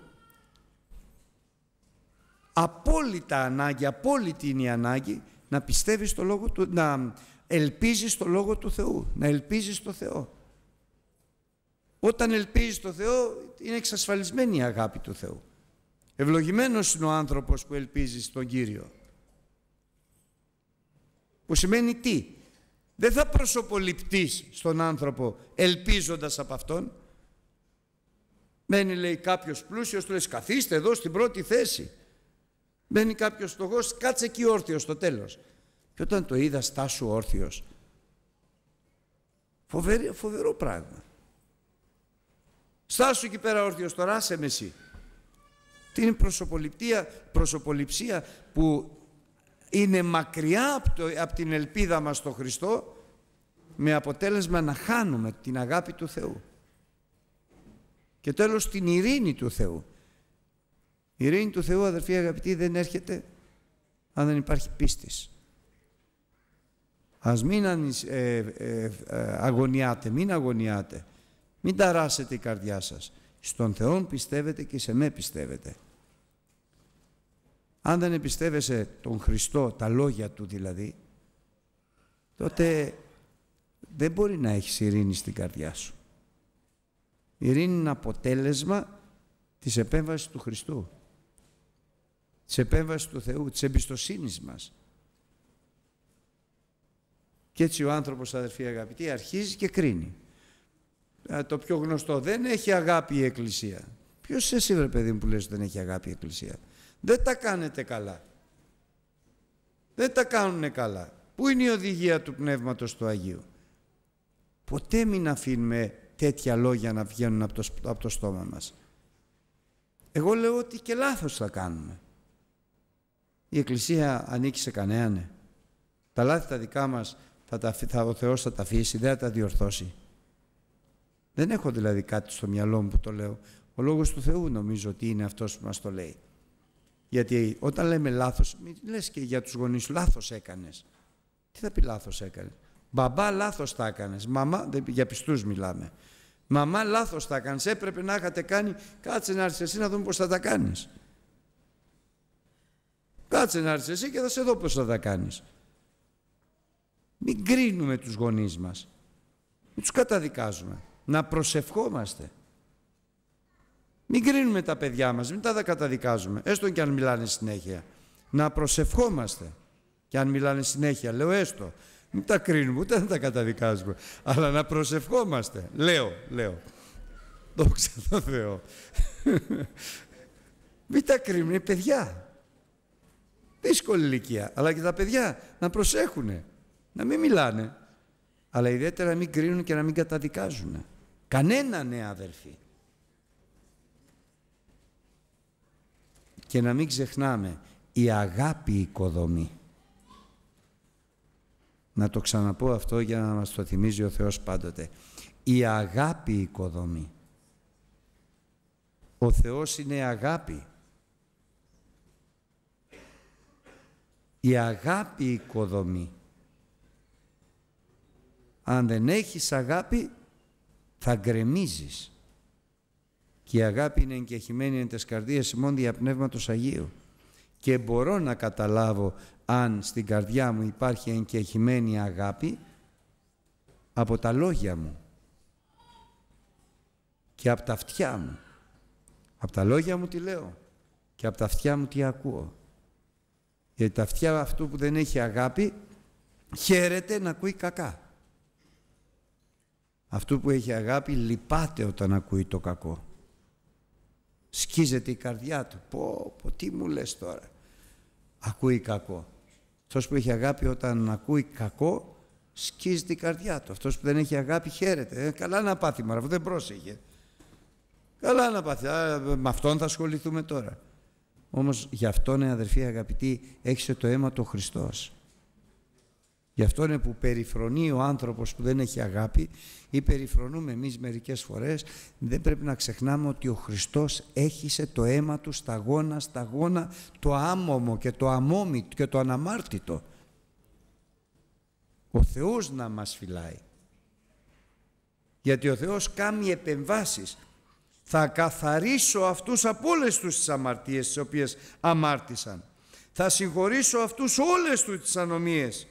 απόλυτα ανάγκη, απόλυτη είναι η ανάγκη να πιστεύεις στο λόγο του, να ελπίζεις στο Λόγο του Θεού, να ελπίζεις στο Θεό. Όταν ελπίζεις στο Θεό είναι εξασφαλισμένη η αγάπη του Θεού. Ευλογημένος είναι ο άνθρωπος που ελπίζει στον Κύριο. Που σημαίνει τι? Δεν θα προσωποληπτείς στον άνθρωπο ελπίζοντας από αυτόν. Μένει, λέει, κάποιος πλούσιος, του λες καθίστε εδώ στην πρώτη θέση. Μένει κάποιος φτωχός, κάτσε εκεί όρθιος στο τέλος. Και όταν το είδα στάσου όρθιος, φοβερό, φοβερό πράγμα. Στάσου εκεί πέρα όρθιος, τώρα άσε με εσύ. Τι είναι προσωποληψία, προσωποληψία που είναι μακριά από, το, από την ελπίδα μας στο Χριστό, με αποτέλεσμα να χάνουμε την αγάπη του Θεού. Και τέλος την ειρήνη του Θεού. Η ειρήνη του Θεού, αδερφοί αγαπητοί, δεν έρχεται αν δεν υπάρχει πίστης. Ας μην ε, ε, ε, αγωνιάτε, μην αγωνιάτε. Μην ταράσετε η καρδιά σας. Στον Θεό πιστεύετε και σε με πιστεύετε. Αν δεν εμπιστεύεσαι τον Χριστό, τα λόγια Του δηλαδή, τότε δεν μπορεί να έχεις ειρήνη στην καρδιά σου. Η ειρήνη είναι αποτέλεσμα της επέμβασης του Χριστού, της επέμβασης του Θεού, της εμπιστοσύνης μας. Και έτσι ο άνθρωπος, αδερφοί αγαπητοί, αρχίζει και κρίνει. Το πιο γνωστό, δεν έχει αγάπη η Εκκλησία. Ποιος είσαι εσύ, βρε παιδί μου, που λες δεν έχει αγάπη η Εκκλησία? Δεν τα κάνετε καλά. Δεν τα κάνουνε καλά. Πού είναι η οδηγία του Πνεύματος του Αγίου? Ποτέ μην αφήνουμε τέτοια λόγια να βγαίνουν από το, από το στόμα μας. Εγώ λέω ότι και λάθος θα κάνουμε. Η Εκκλησία ανήκει σε κανέναν. Τα λάθη τα δικά μας θα τα, θα, ο Θεός θα τα αφήσει, δεν θα τα διορθώσει. Δεν έχω δηλαδή κάτι στο μυαλό μου που το λέω. Ο Λόγος του Θεού νομίζω ότι είναι αυτός που μας το λέει. Γιατί όταν λέμε λάθος, μην λες και για τους γονείς σου, λάθος έκανες. Τι θα πει λάθος έκανες? Μπαμπά, λάθος τα έκανες. Μαμά, για πιστούς μιλάμε. Μαμά, λάθος τα έκανες. Έπρεπε να είχατε κάνει, κάτσε να έρθεις εσύ να δούμε πώς θα τα κάνεις. Κάτσε να έρθεις εσύ και θα σε δω πώς θα τα κάνεις. Μην κρίνουμε τους γονείς μας. Μην τους καταδικάζουμε. Να προσευχόμαστε. Μην κρίνουμε τα παιδιά μας, μην τα καταδικάζουμε, έστω και αν μιλάνε συνέχεια. Να προσευχόμαστε. Και αν μιλάνε συνέχεια, λέω έστω. Μην τα κρίνουμε, ούτε να τα καταδικάζουμε. Αλλά να προσευχόμαστε. Λέω, λέω. Δόξα τω Θεώ. Μην τα κρίνουμε, είναι παιδιά. Δύσκολη ηλικία. Αλλά και τα παιδιά να προσέχουνε. Να μην μιλάνε. Αλλά ιδιαίτερα να μην κρίνουν και να μην καταδικάζουν. Κανένα, ναι, αδελφοί. Και να μην ξεχνάμε, η αγάπη οικοδομεί. Να το ξαναπώ αυτό για να μας το θυμίζει ο Θεός πάντοτε. Η αγάπη οικοδομεί. Ο Θεός είναι αγάπη. Η αγάπη οικοδομεί. Αν δεν έχεις αγάπη, θα γκρεμίζεις. Και η αγάπη είναι εγκεχημένη εν τες καρδίες ημών δια Πνεύματος Αγίου. Και μπορώ να καταλάβω αν στην καρδιά μου υπάρχει εγκεχημένη αγάπη από τα λόγια μου και από τα αυτιά μου. Από τα λόγια μου τι λέω και από τα αυτιά μου τι ακούω. Γιατί τα αυτιά αυτού που δεν έχει αγάπη χαίρεται να ακούει κακά. Αυτού που έχει αγάπη λυπάται όταν ακούει το κακό. Σκίζεται η καρδιά του. Πω, πω, τι μου λες τώρα. Ακούει κακό. Αυτός που έχει αγάπη όταν ακούει κακό, σκίζεται η καρδιά του. Αυτός που δεν έχει αγάπη χαίρεται. Ε, καλά να πάθει, μάρα, αφού δεν πρόσεχε. Καλά να πάθει. Α, με αυτόν θα ασχοληθούμε τώρα. Όμως γι' αυτόν, αδερφοί αγαπητοί, έχισε το αίμα του Χριστός. Γι' αυτό είναι που περιφρονεί ο άνθρωπος που δεν έχει αγάπη ή περιφρονούμε εμείς μερικές φορές. Δεν πρέπει να ξεχνάμε ότι ο Χριστός έχισε το αίμα του σταγόνα, σταγόνα, το άμωμο και το αμόμητο και το αναμάρτητο. Ο Θεός να μας φυλάει. Γιατί ο Θεός κάνει επεμβάσεις. Θα καθαρίσω αυτούς από όλες τους τις αμαρτίες τις οποίες αμάρτησαν. Θα συγχωρήσω αυτούς όλες τους τις ανομίες.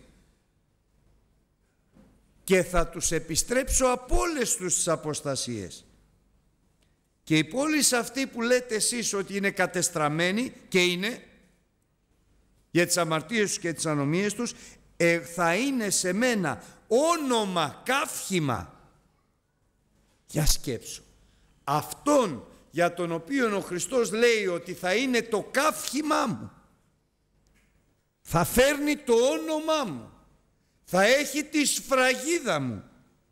Και θα τους επιστρέψω από όλες τους τις αποστασίες. Και η πόλη αυτή που λέτε εσείς ότι είναι κατεστραμμένη, και είναι, για τις αμαρτίες τους και τις ανομίες τους, ε, θα είναι σε μένα όνομα, καύχημα. Για σκέψου. Αυτόν για τον οποίο ο Χριστός λέει ότι θα είναι το καύχημά μου, θα φέρνει το όνομά μου, θα έχει τη σφραγίδα μου.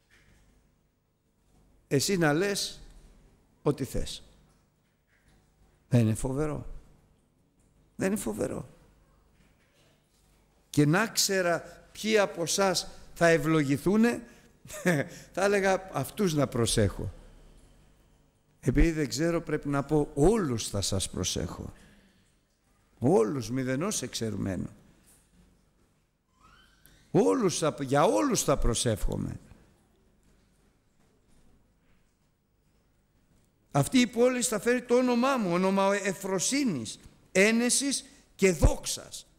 Εσύ να λες ό,τι θες. Δεν είναι φοβερό? Δεν είναι φοβερό? Και να ξέρα ποιοι από εσάς θα ευλογηθούνε, θα έλεγα αυτούς να προσέχω. Επειδή δεν ξέρω, πρέπει να πω όλους θα σας προσέχω. Όλους, μηδενός εξαιρουμένου. Όλους, για όλους θα προσεύχομαι. Αυτή η πόλη θα φέρει το όνομά μου, όνομα εφροσύνης, ένεσης και δόξας.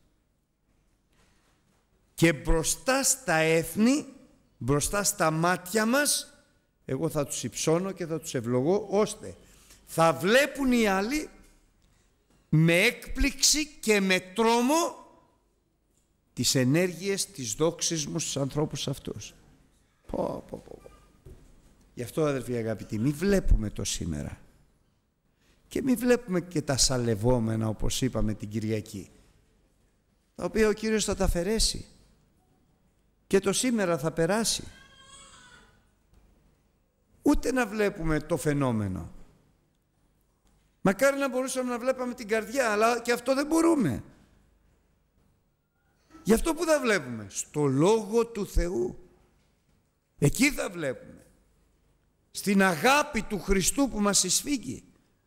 Και μπροστά στα έθνη, μπροστά στα μάτια μας, εγώ θα τους υψώνω και θα τους ευλογώ, ώστε θα βλέπουν οι άλλοι με έκπληξη και με τρόμο τις ενέργειες της δόξης μου στους ανθρώπους αυτούς. Πω, πω, πω. Γι' αυτό, αδερφοί αγαπητοί, μη βλέπουμε το σήμερα και μη βλέπουμε και τα σαλευόμενα, όπως είπαμε την Κυριακή, τα οποία ο Κύριος θα τα αφαιρέσει και το σήμερα θα περάσει. Ούτε να βλέπουμε το φαινόμενο. Μακάρι να μπορούσαμε να βλέπαμε την καρδιά, αλλά και αυτό δεν μπορούμε. Γι' αυτό που θα βλέπουμε? Στο Λόγο του Θεού. Εκεί θα βλέπουμε. Στην αγάπη του Χριστού που μας εισφίγγει.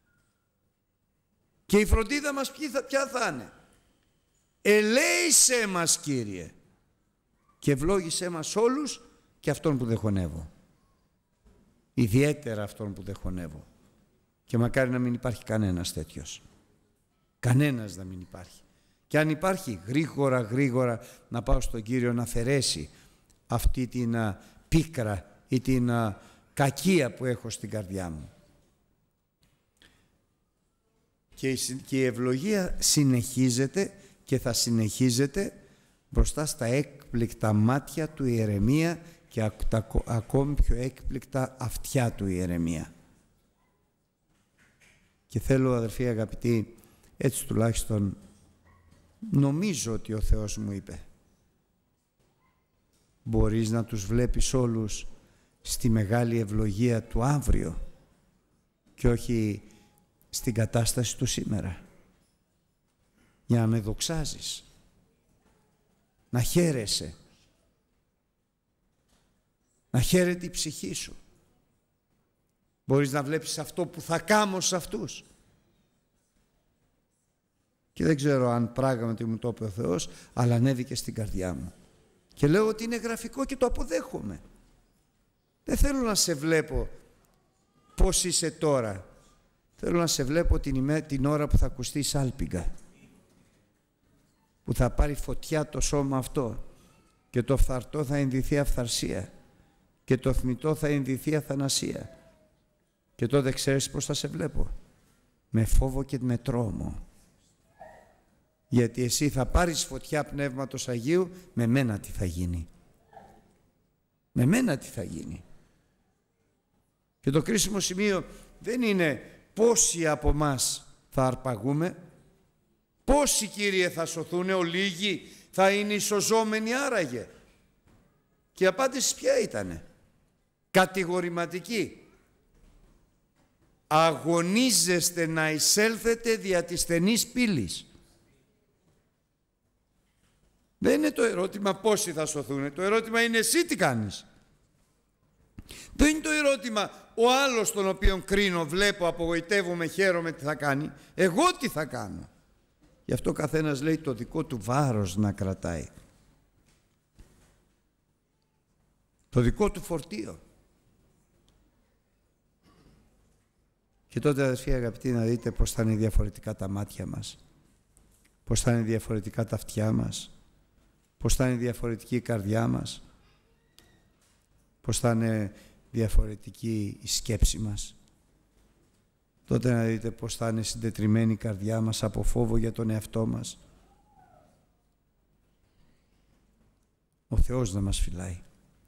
Και η φροντίδα μας ποια θα είναι? Ελέησέ μας, Κύριε, και ευλόγησέ μας όλους, και αυτόν που δεν χωνεύω. Ιδιαίτερα αυτόν που δεν χωνεύω. Και μακάρι να μην υπάρχει κανένας τέτοιος. Κανένας να μην υπάρχει. Και αν υπάρχει, γρήγορα γρήγορα να πάω στον Κύριο να αφαιρέσει αυτή την α, πίκρα ή την α, κακία που έχω στην καρδιά μου. Και η, και η ευλογία συνεχίζεται και θα συνεχίζεται μπροστά στα έκπληκτα μάτια του Ιερεμία και τα ακόμη πιο έκπληκτα αυτιά του Ιερεμία. Και θέλω, αδερφοί αγαπητοί, έτσι τουλάχιστον νομίζω ότι ο Θεός μου είπε, μπορείς να τους βλέπεις όλους στη μεγάλη ευλογία του αύριο και όχι στην κατάσταση του σήμερα, για να με δοξάζεις, να χαίρεσαι, να χαίρεται η ψυχή σου. Μπορείς να βλέπεις αυτό που θα κάνω σε αυτούς. Και δεν ξέρω αν πράγματι μου το είπε ο Θεός, αλλά ανέβηκε στην καρδιά μου. Και λέω ότι είναι γραφικό και το αποδέχομαι. Δεν θέλω να σε βλέπω πώς είσαι τώρα. Θέλω να σε βλέπω την, ημέ, την ώρα που θα ακουστεί η σάλπιγγα. Που θα πάρει φωτιά το σώμα αυτό. Και το φθαρτό θα ενδυθεί αυθαρσία. Και το θμητό θα ενδυθεί αθανασία. Και τότε ξέρεις πώς θα σε βλέπω? Με φόβο και με τρόμο. Γιατί εσύ θα πάρεις φωτιά Πνεύματος Αγίου, με μένα τι θα γίνει? Με μένα τι θα γίνει? Και το κρίσιμο σημείο δεν είναι πόσοι από μας θα αρπαγούμε, πόσοι, Κύριε, θα σωθούνε, ο λίγοι θα είναι οι σωζόμενοι άραγε? Και η απάντηση ποια ήτανε? Κατηγορηματική. Αγωνίζεστε να εισέλθετε δια της στενής πύλης. Δεν είναι το ερώτημα πόσοι θα σωθούν. Το ερώτημα είναι εσύ τι κάνεις. Δεν είναι το ερώτημα ο άλλος τον οποίον κρίνω, βλέπω, απογοητεύομαι, χαίρομαι τι θα κάνει. Εγώ τι θα κάνω? Γι' αυτό καθένας λέει το δικό του βάρος να κρατάει. Το δικό του φορτίο. Και τότε, αδερφοί αγαπητοί, να δείτε πώς θα είναι διαφορετικά τα μάτια μας. Πώς θα είναι διαφορετικά τα αυτιά μας. Πώς θα είναι διαφορετική η καρδιά μας. Πώς θα είναι διαφορετική η σκέψη μας. Τότε να δείτε πώς θα είναι συντετριμμένη η καρδιά μας από φόβο για τον εαυτό μας. Ο Θεός να μας φυλάει.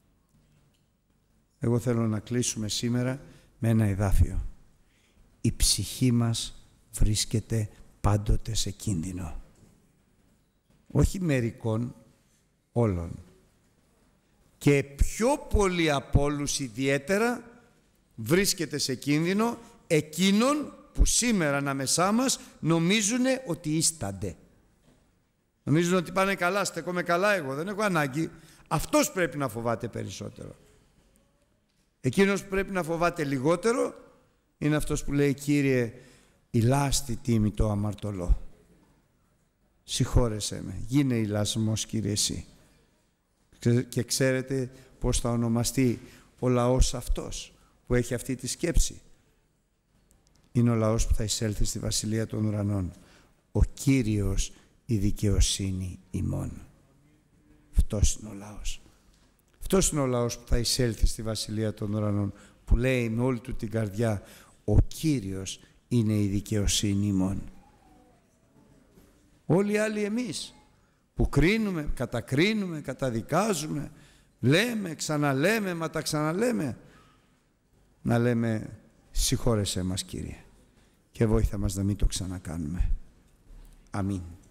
Εγώ θέλω να κλείσουμε σήμερα με ένα εδάφιο. Η ψυχή μας βρίσκεται πάντοτε σε κίνδυνο. Όχι μερικών, όλων. Και πιο πολύ από όλους ιδιαίτερα βρίσκεται σε κίνδυνο εκείνων που σήμερα ανάμεσά μας νομίζουν ότι ίστανται. Νομίζουν ότι πάνε καλά, στέκομαι καλά εγώ, δεν έχω ανάγκη. Αυτός πρέπει να φοβάται περισσότερο. Εκείνος που πρέπει να φοβάται λιγότερο είναι αυτός που λέει, Κύριε, ηλάστη τίμη το αμαρτωλό. Συγχώρεσέ με, γίνε ηλασμός, Κύριε, εσύ. Και ξέρετε πώς θα ονομαστεί ο λαός αυτός που έχει αυτή τη σκέψη? Είναι ο λαός που θα εισέλθει στη Βασιλεία των Ουρανών. Ο Κύριος η δικαιοσύνη ημών. Αυτός είναι ο λαός. Αυτός είναι ο λαός που θα εισέλθει στη Βασιλεία των Ουρανών, που λέει με όλη του την καρδιά, ο Κύριος είναι η δικαιοσύνη ημών. Όλοι οι άλλοι εμείς που κρίνουμε, κατακρίνουμε, καταδικάζουμε, λέμε, ξαναλέμε, μα τα ξαναλέμε, να λέμε συγχώρεσέ μας Κύριε και βόηθα μας να μην το ξανακάνουμε. Αμήν.